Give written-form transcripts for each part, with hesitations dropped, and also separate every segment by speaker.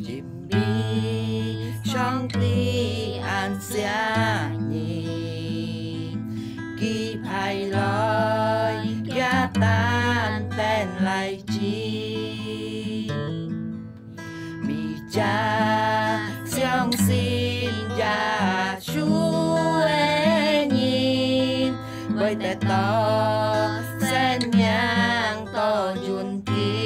Speaker 1: chim đi trong tí an xa nhìn kỳ phải lối giá tan tên lại chi mi cha xiong xin cha chúa nhìn với tay to sen nhang to chun kỳ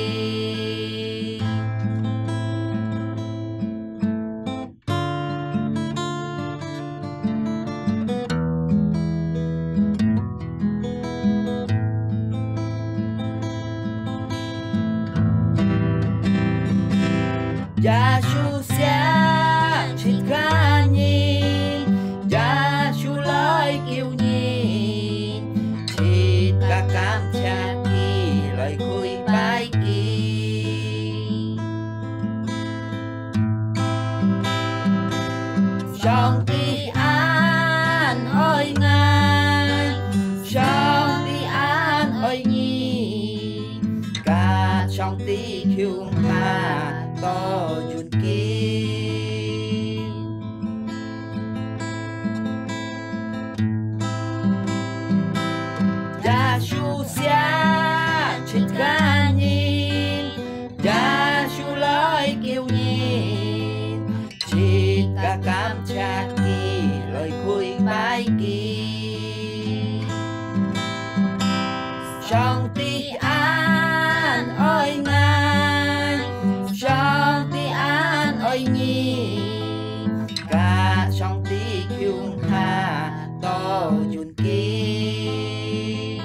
Speaker 1: Gia chu xia trên ca nhìn Gia chu lời kêu nhìn Chít ca cam cha kỳ lời khui bài kỳ Trong tí an ơi ngài Trong tí an ơi nhi Cả trong tí kêu ngài to chun kỳ Gia chu xia trên ca nhìn Gia chu lời kêu nhìn Chít ca cam cha kỳ lời khui bài kỳ Trong tí an ơi ngài Trong tí an ơi nhi Cả trong tí kyung tha to chun kỳ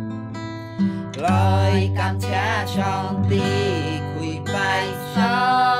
Speaker 1: Lời cảm cha trong tí khui bài cho